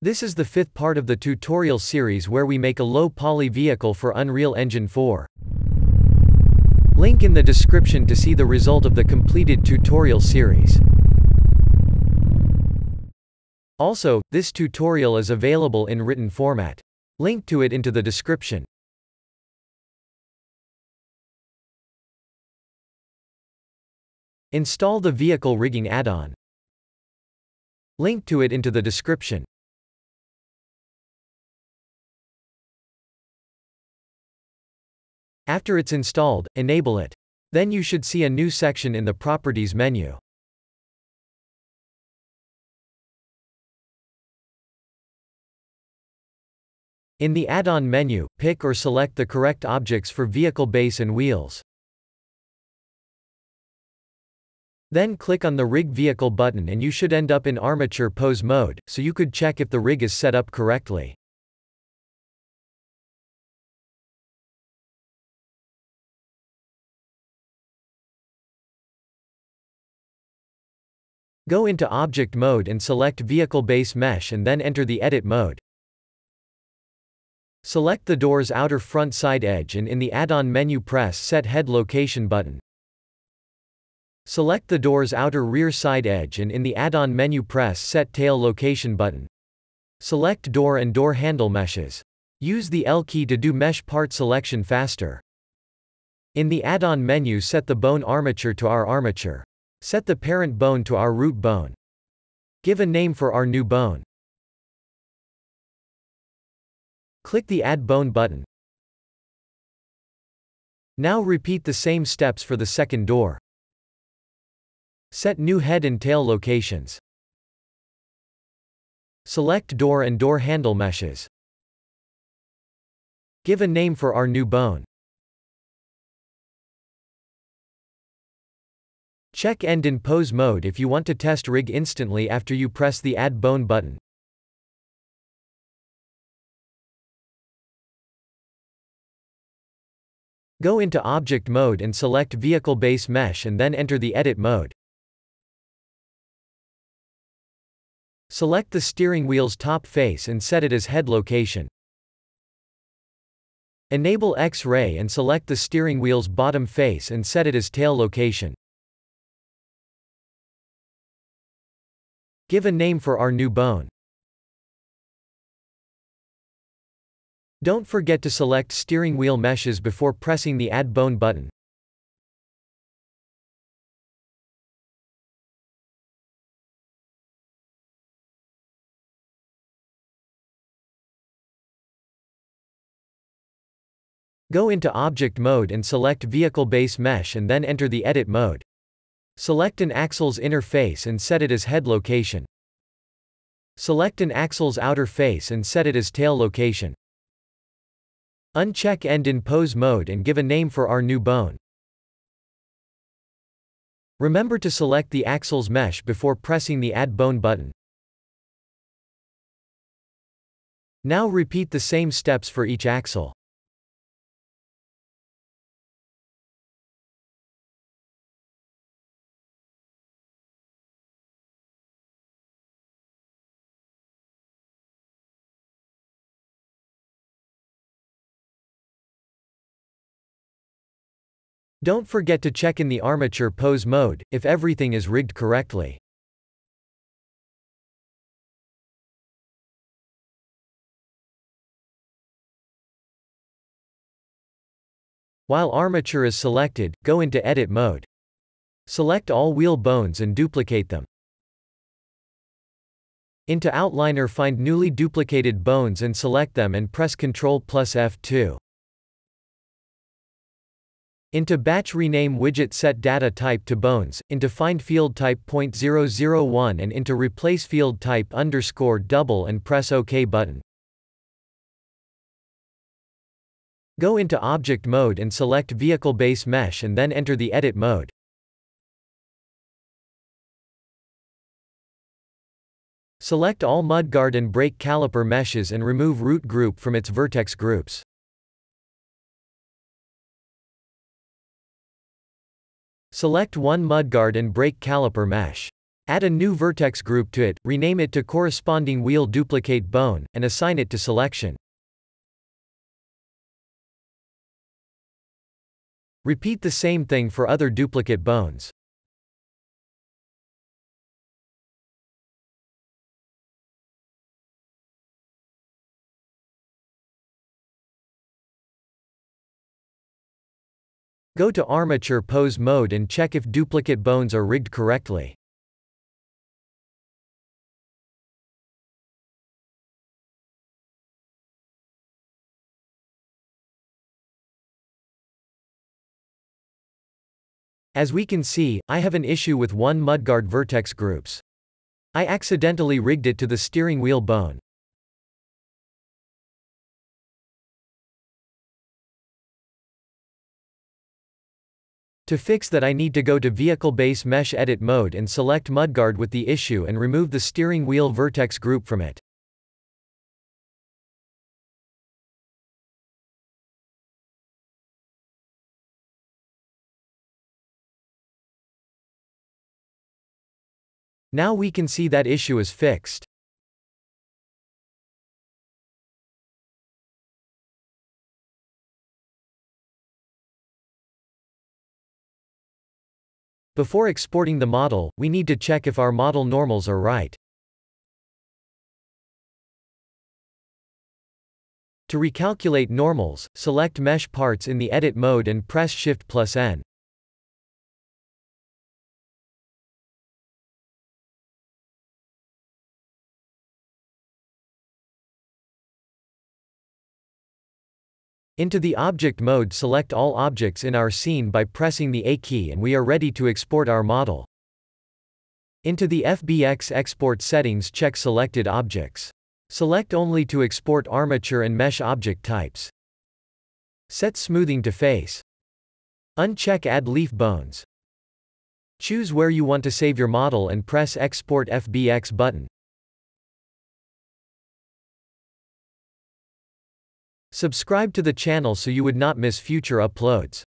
This is the fifth part of the tutorial series where we make a low-poly vehicle for Unreal Engine 4. Link in the description to see the result of the completed tutorial series. Also, this tutorial is available in written format. Link to it into the description. Install the vehicle rigging add-on. Link to it into the description. After it's installed, enable it. Then you should see a new section in the Properties menu. In the Add-on menu, pick or select the correct objects for vehicle base and wheels. Then click on the Rig Vehicle button and you should end up in Armature Pose mode, so you could check if the rig is set up correctly. Go into Object mode and select Vehicle Base Mesh and then enter the Edit mode. Select the door's outer front side edge and in the Add-on menu press Set Head Location button. Select the door's outer rear side edge and in the Add-on menu press Set Tail Location button. Select door and door handle meshes. Use the L key to do mesh part selection faster. In the Add-on menu set the bone armature to our armature. Set the parent bone to our root bone. Give a name for our new bone. Click the Add Bone button. Now repeat the same steps for the second door. Set new head and tail locations. Select door and door handle meshes. Give a name for our new bone. Check End in Pose mode if you want to test rig instantly after you press the Add Bone button. Go into Object mode and select Vehicle Base Mesh and then enter the Edit mode. Select the steering wheel's top face and set it as head location. Enable X-ray and select the steering wheel's bottom face and set it as tail location. Give a name for our new bone. Don't forget to select steering wheel meshes before pressing the Add Bone button. Go into Object mode and select Vehicle Base Mesh and then enter the Edit mode. Select an axle's inner face and set it as head location. Select an axle's outer face and set it as tail location. Uncheck End in Pose mode and give a name for our new bone. Remember to select the axle's mesh before pressing the Add Bone button. Now repeat the same steps for each axle. Don't forget to check in the Armature Pose mode, if everything is rigged correctly. While armature is selected, go into Edit mode. Select all wheel bones and duplicate them. Into Outliner find newly duplicated bones and select them and press Ctrl plus F2. Into Batch rename widget set data type to bones, into find field type .001 and into replace field type _double and press OK button. Go into Object mode and select Vehicle Base Mesh and then enter the Edit mode. Select all mudguard and brake caliper meshes and remove root group from its vertex groups. Select one mudguard and brake caliper mesh. Add a new vertex group to it, rename it to corresponding wheel duplicate bone, and assign it to selection. Repeat the same thing for other duplicate bones. Go to Armature Pose mode and check if duplicate bones are rigged correctly. As we can see, I have an issue with one mudguard vertex groups. I accidentally rigged it to the steering wheel bone. To fix that, I need to go to Vehicle Base Mesh Edit mode and select mudguard with the issue and remove the steering wheel vertex group from it. Now we can see that issue is fixed. Before exporting the model, we need to check if our model normals are right. To recalculate normals, select Mesh Parts in the Edit mode and press Shift+N. Into the Object mode, select all objects in our scene by pressing the A key, and we are ready to export our model. Into the FBX export settings, check Selected Objects. Select Only to export armature and mesh object types. Set smoothing to face. Uncheck Add leaf bones. Choose where you want to save your model and press Export FBX button. Subscribe to the channel so you would not miss future uploads.